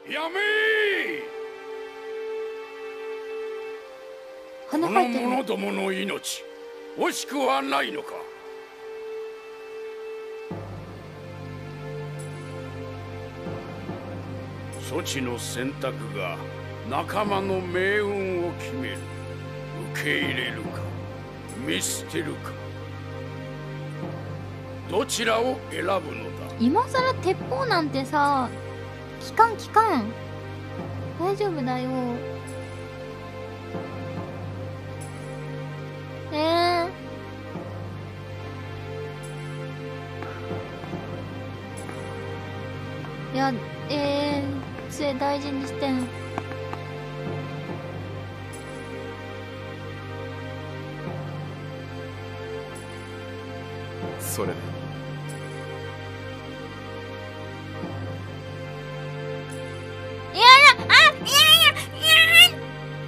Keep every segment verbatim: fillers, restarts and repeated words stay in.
やめー。この花生えてる。 者どもの命惜しくはないのか。そちの選択が仲間の命運を決める。受け入れるか見捨てるか、どちらを選ぶのだ。 今さら鉄砲なんてさ、効かん効かん。大丈夫だよ。えー、いや、えー、杖大事にしてん。 それでいやいや、あ、いやいや、いや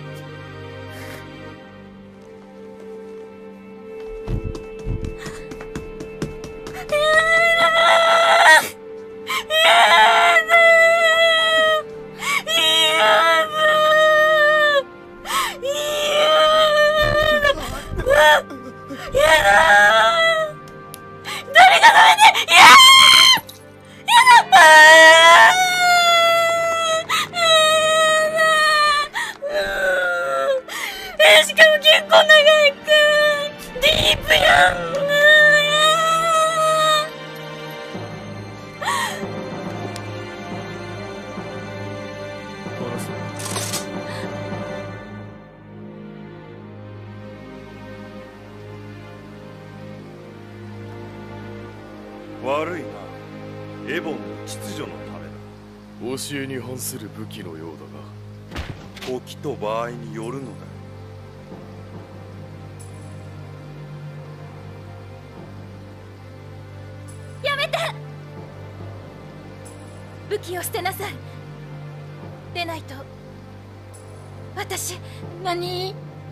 しかも結構長いくディープやん。 悪いな。エボンの秩序のためだ。 教えに反する武器のようだが、 時と場合によるのだ。 やめて。武器を捨てなさい。でないと私。 何？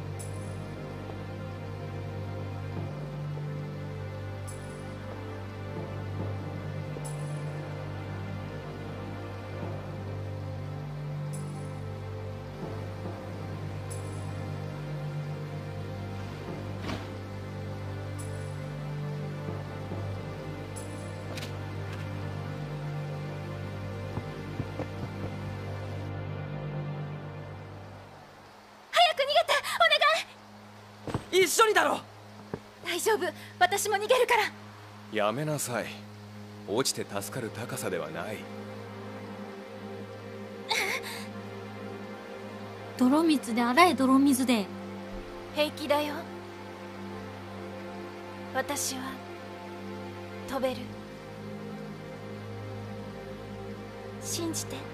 一緒にだろ。 大丈夫、私も逃げるから。 やめなさい。落ちて助かる高さではない。 泥水で洗え、泥水で。 平気だよ。私は飛べる。信じて。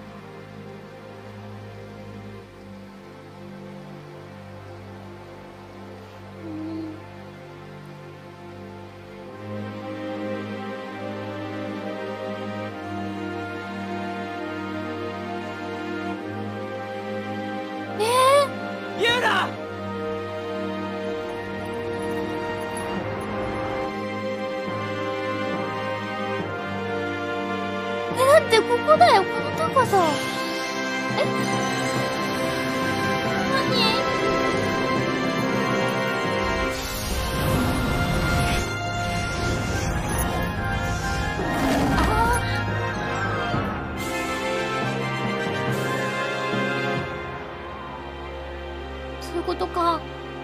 言うな。 え、だってここだよ、この高さ。え？何？そういうことか。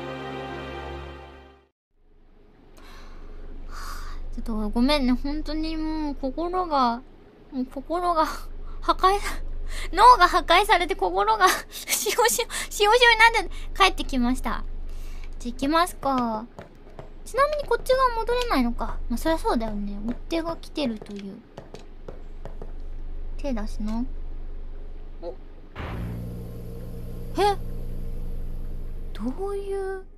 ちょっとごめんね、本当にもう心が、もう心が破壊さ、脳が破壊されて心がしおしお、しおしおになって帰ってきました。じゃあ行きますか。ちなみにこっち側戻れないのか。まあそりゃそうだよね。追っ手が来てるという。手出すの？おえ？どういう